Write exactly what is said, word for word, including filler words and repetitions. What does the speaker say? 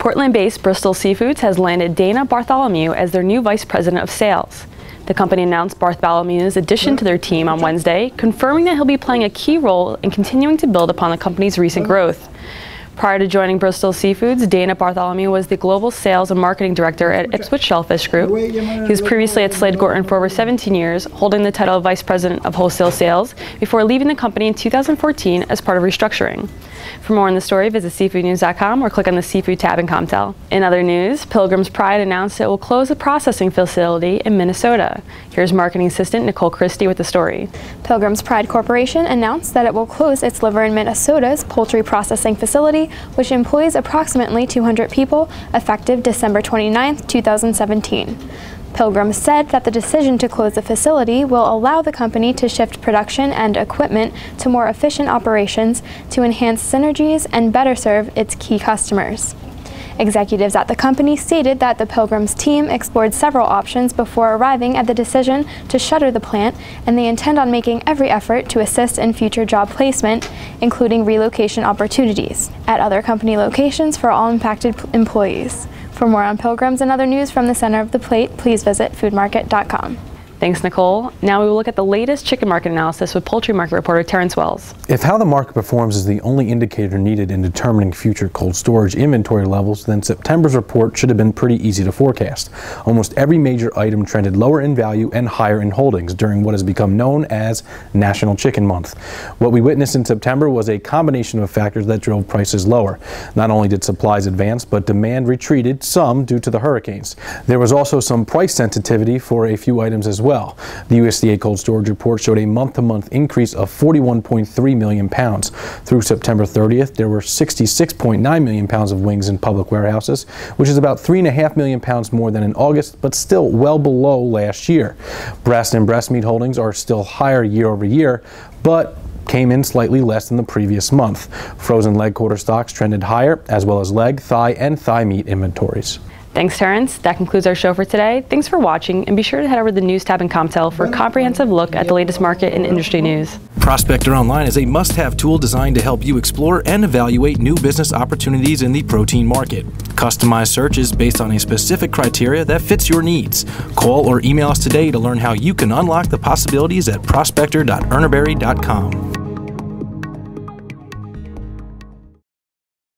Portland-based Bristol Seafoods has landed Dana Bartholomew as their new Vice President of Sales. The company announced Bartholomew's addition to their team on Wednesday, confirming that he'll be playing a key role in continuing to build upon the company's recent growth. Prior to joining Bristol Seafoods, Dana Bartholomew was the Global Sales and Marketing Director at Ipswich Shellfish Group. He was previously at Slade Gorton for over seventeen years, holding the title of Vice President of Wholesale Sales, before leaving the company in two thousand fourteen as part of restructuring. For more on the story, visit seafood news dot com or click on the Seafood tab in ComTel. In other news, Pilgrim's Pride announced it will close a processing facility in Minnesota. Here's Marketing Assistant Nicole Christie with the story. Pilgrim's Pride Corporation announced that it will close its Liver in Minnesota's poultry processing facility, which employs approximately two hundred people, effective December twenty-ninth, two thousand seventeen. Pilgrim said that the decision to close the facility will allow the company to shift production and equipment to more efficient operations to enhance synergies and better serve its key customers. Executives at the company stated that the Pilgrim's team explored several options before arriving at the decision to shutter the plant, and they intend on making every effort to assist in future job placement, including relocation opportunities at other company locations for all impacted employees. For more on Pilgrims and other news from the center of the plate, please visit food market dot com. Thanks, Nicole. Now we will look at the latest chicken market analysis with poultry market reporter Terrence Wells. If how the market performs is the only indicator needed in determining future cold storage inventory levels, then September's report should have been pretty easy to forecast. Almost every major item trended lower in value and higher in holdings during what has become known as National Chicken Month. What we witnessed in September was a combination of factors that drove prices lower. Not only did supplies advance, but demand retreated, some due to the hurricanes. There was also some price sensitivity for a few items as well. Well. The U S D A cold storage report showed a month-to-month increase of forty-one point three million pounds. Through September thirtieth, there were sixty-six point nine million pounds of wings in public warehouses, which is about three point five million pounds more than in August, but still well below last year. Breast and breast meat holdings are still higher year over year, but came in slightly less than the previous month. Frozen leg quarter stocks trended higher, as well as leg, thigh, and thigh meat inventories. Thanks, Terrence. That concludes our show for today. Thanks for watching, and be sure to head over to the News tab in ComTel for a comprehensive look at the latest market and industry news. Prospector Online is a must-have tool designed to help you explore and evaluate new business opportunities in the protein market. Customized searches based on a specific criteria that fits your needs. Call or email us today to learn how you can unlock the possibilities at prospector dot urnerberry dot com.